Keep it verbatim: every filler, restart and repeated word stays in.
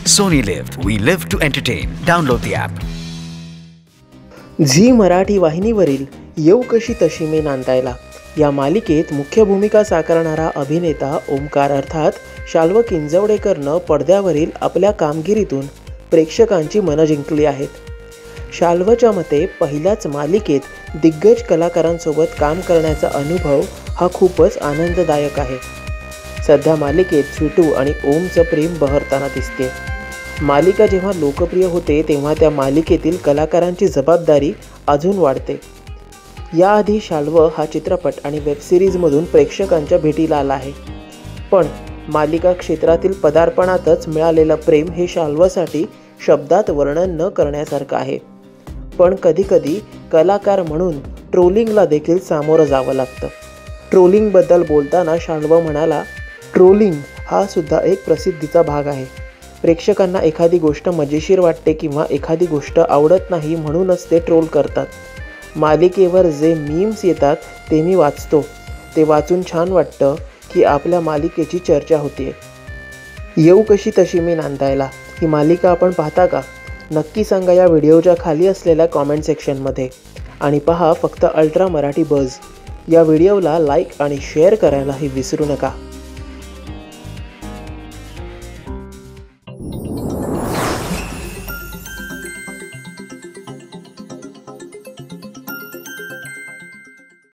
Sony Live. We live to entertain. Download the app. Zee Marathi वाहिनीवरील येऊ कशी तशी मी नांदायला या मालिकेत मुख्य भूमिका साकारणारा अभिनेता ओमकार अर्थात शाल्व किंजवडेकरनं पडद्यावरील आपल्या कामगिरीतून प्रेक्षकांची मनं जिंकली आहेत. शाल्वच्या मते पहिल्याच मालिकेत दिग्गज कलाकारांसोबत काम करण्याचा अनुभव हा खूपच आनंददायक आहे. सध्या मालिकेत स्वीटू आणि ओमचं प्रेम बहरताना दिसते. मालिका जेव्हा लोकप्रिय होते तेव्हा त्या मालिकेतील कलाकारांची जबाबदारी अजून वाढते. याआधी शाल्व हा चित्रपट आणि वेबसिरीजमधून प्रेक्षकांच्या भेटीला आला आहे. पण मालिका क्षेत्रातील पदार्पणातच मिळालेलं प्रेम हे शाल्वसाठी शब्दात वर्णन न करण्यासारखं आहे. पण कधीकधी कलाकार म्हणून ट्रोलिंगला देखील सामोरं जावं लागतं. ट्रोलिंगबद्दल बोलताना शाल्व म्हणाला, ट्रोलिंग हा सुद्धा एक प्रसिद्धीचा भाग आहे. प्रेक्षकांना एखादी गोष्ट मजेशीर वाटते किंवा एखादी गोष्ट आवडत नाही म्हणूनच ते ट्रोल करतात. मालिकेवर जे मीम्स येतात ते मी वाचतो. ते वाचून छान वाटतं की आपल्या मालिकेची चर्चा होते. येऊ कशी तशी मी नांदायला ही मालिका आपण पाहता का? नक्की सांगा या व्हिडिओच्या खाली असलेल्या कॉमेंट सेक्शनमध्ये. आणि पहा फक्त अल्ट्रा मराठी बज. या व्हिडिओला लाईक आणि शेअर करायलाही विसरू नका.